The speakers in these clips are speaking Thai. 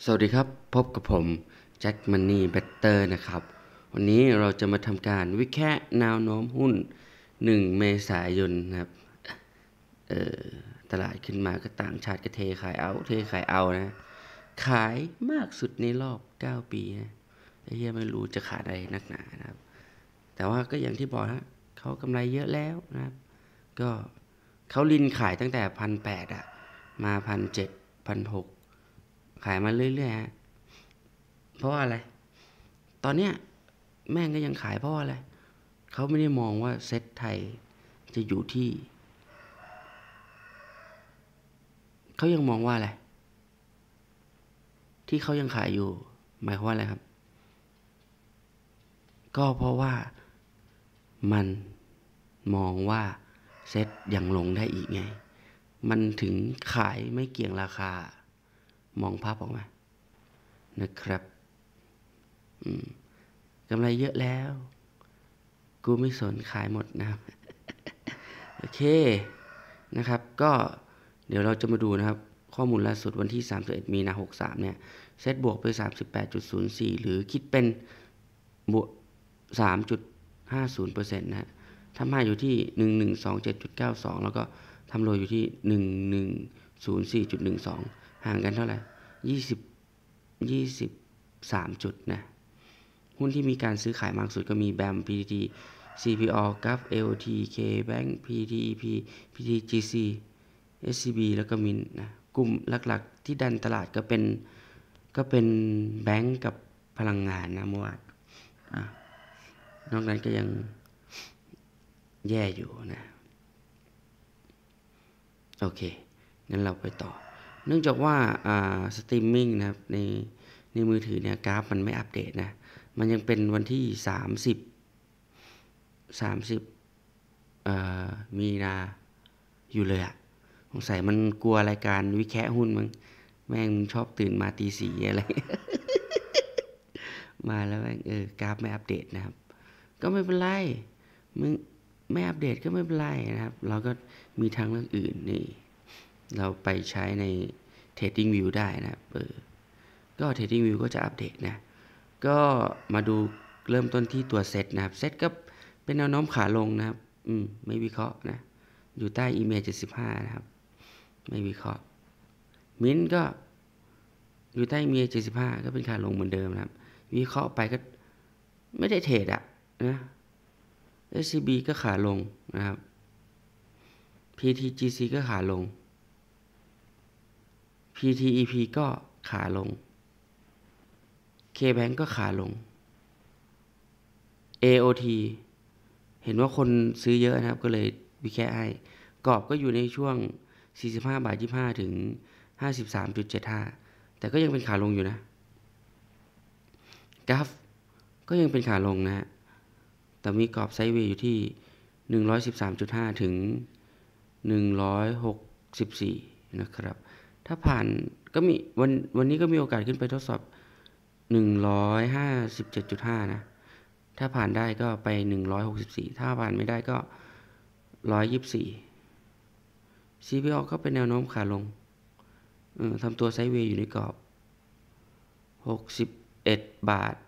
สวัสดีครับพบกับผมแจ็คมันนี่เบตเตอร์นะครับวันนี้เราจะมาทำการวิเคราะห์แนวโน้มหุ้น1เมษายนนะครับตลาดขึ้นมาก็ต่างชาติก็เทขายเอานะขายมากสุดในรอบ9ปีนะไอ้เหี้ยไม่รู้จะขายอะไรนักหนานะครับแต่ว่าก็อย่างที่บอกฮะเขากำไรเยอะแล้วนะครับก็เขาลินขายตั้งแต่1,800มา1,700 1,600ขายมาเรื่อยๆฮะเพราะว่าอะไรตอนเนี้ยแม่งก็ยังขายเพราะว่าอะไรเขาไม่ได้มองว่าเซ็ตไทยจะอยู่ที่เขายังมองว่าอะไรที่เขายังขายอยู่หมายความว่าอะไรครับก็เพราะว่ามันมองว่าเซ็ตยังลงได้อีกไงมันถึงขายไม่เกี่ยงราคามองภาพออกมานะครับกำไรเยอะแล้วกูไม่สนขายหมดนะครับโอเคนะครับก็เดี๋ยวเราจะมาดูนะครับข้อมูลล่าสุดวันที่31มีนา63เนี่ยเซตบวกไป 38.04 หรือคิดเป็นบวก 3.50% นะฮะทำให้อยู่ที่ 1127.92 แล้วก็ทำโลอยู่ที่ 1104.12 ห่างกันเท่าไหร่23 จุดนะหุ้นที่มีการซื้อขายมากสุดก็มี BAM PTT CPO GAF AOT KBank PTEP PTGC SCB แล้วก็มินนะกลุ่มหลักๆที่ดันตลาดก็เป็นแบงก์กับพลังงานนะเมื่อวานนอกนั้นก็ยังแย่อยู่นะโอเคงั้นเราไปต่อเนื่องจากว่าสตรีมมิ่งนะครับในมือถือเนี่ยกราฟมันไม่อัปเดตนะมันยังเป็นวันที่30มีนาอยู่เลยอะสงสัยมันกลัวรายการวิเคราะห์หุ้นมั้งแม่งชอบตื่นมาตีสี่อะไร มาแล้วแม่งกราฟไม่อัปเดตนะครับก็ไม่เป็นไรมึงไม่อัปเดตก็ไม่เป็นไรนะครับเราก็มีทางเลือกอื่นนี่เราไปใช้ใน Trading View ได้นะครับก็ Trading View ก็จะอัปเดตนะก็มาดูเริ่มต้นที่ตัวเซตนะครับเซตก็เป็นแนวโน้มขาลงนะครับไม่วิเคราะห์นะอยู่ใต้ EMA 75นะครับไม่วิเคราะห์มินก็อยู่ใต้ EMA 75ก็เป็นขาลงเหมือนเดิมนะครับวิเคราะห์ไปก็ไม่ได้เทรดอะนะ SCB ก็ขาลงนะครับ PTGC ก็ขาลง PTEP ก็ขาลง KBank ก็ขาลง AOT เห็นว่าคนซื้อเยอะนะครับก็เลยวิเคราะห์ให้กรอบก็อยู่ในช่วง 45.25 ถึง 53.75 แต่ก็ยังเป็นขาลงอยู่นะกราฟก็ยังเป็นขาลงนะฮะแต่มีกรอบไซด์เวย์อยู่ที่ 113.5 ถึง 164 นะครับถ้าผ่านก็มีวันนี้ก็มีโอกาสขึ้นไปทดสอบ 157.5 นะถ้าผ่านได้ก็ไป 164 ถ้าผ่านไม่ได้ก็ 124 CPO ก็เป็นแนวโน้มขาลงทำตัวไซด์เวย์อยู่ในกรอบ61 บาท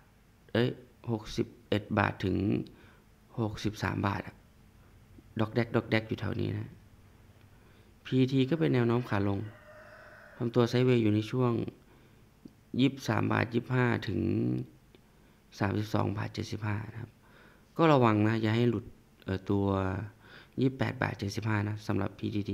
61 บาทถึง63 บาทดอกแดกอยู่แถวนี้นะ PT ก็เป็นแนวโน้มขาลงทำตัวไซด์เวย์อยู่ในช่วง23 บาท 25 ถึง 32 บาท 75 นะครับก็ระวังนะอย่าให้หลุดตัว28 บาท 75 นะสำหรับ PTT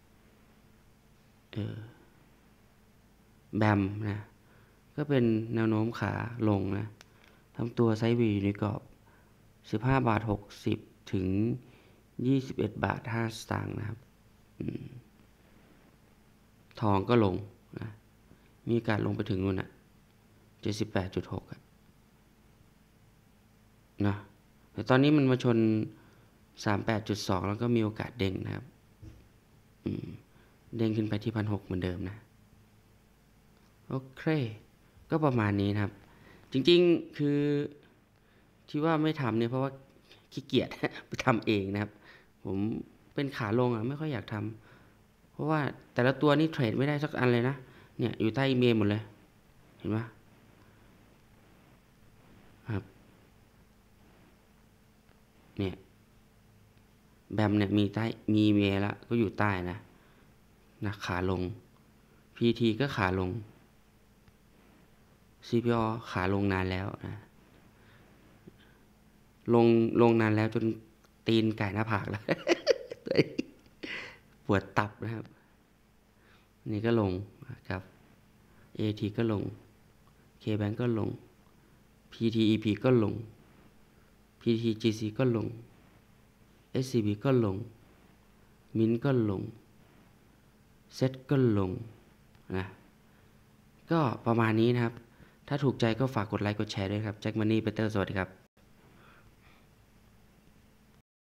แบมนะก็เป็นแนวโน้มขาลงนะทำตัวไซด์เวย์อยู่ในกรอบ15 บาท 60 ถึง 21 บาท 5 สตางค์นะครับทองก็ลงนะมีโอกาสลงไปถึงนู่นน่ะ 78.6 นะแต่ตอนนี้มันมาชน 38.2 แล้วก็มีโอกาสเด้งนะครับเด้งขึ้นไปที่ 1,600 เหมือนเดิมนะโอเคก็ประมาณนี้นะครับจริงๆคือที่ว่าไม่ทำเนี่ยเพราะว่าขี้เกียจ ไปทำเองนะครับผมเป็นขาลงไม่ค่อยอยากทำเพราะว่าแต่ละตัวนี่เทรดไม่ได้สักอันเลยนะเนี่ยอยู่ใต้อีเมลหมดเลยห็นไหมครับเนี่ยแบมเนี่ยมีใต้มีเมละก็อยู่ใต้นะขาลง PT ก็ขาลง CPO ขาลงนานแล้วนะลงนานแล้วจนตีนไก่หน้าผากแล้ว ปวดตับนะครับนี่ก็ลงครับ AT ก็ลง KBank ก็ลง PTEP ก็ลง PTGC ก็ลง SCB ก็ลง มินก็ลงเซ็ตก็ลงนะก็ประมาณนี้นะครับถ้าถูกใจก็ฝากกดไลค์กดแชร์ด้วยครับแจ็คมันนี่เปเตอร์สวัสดีครับ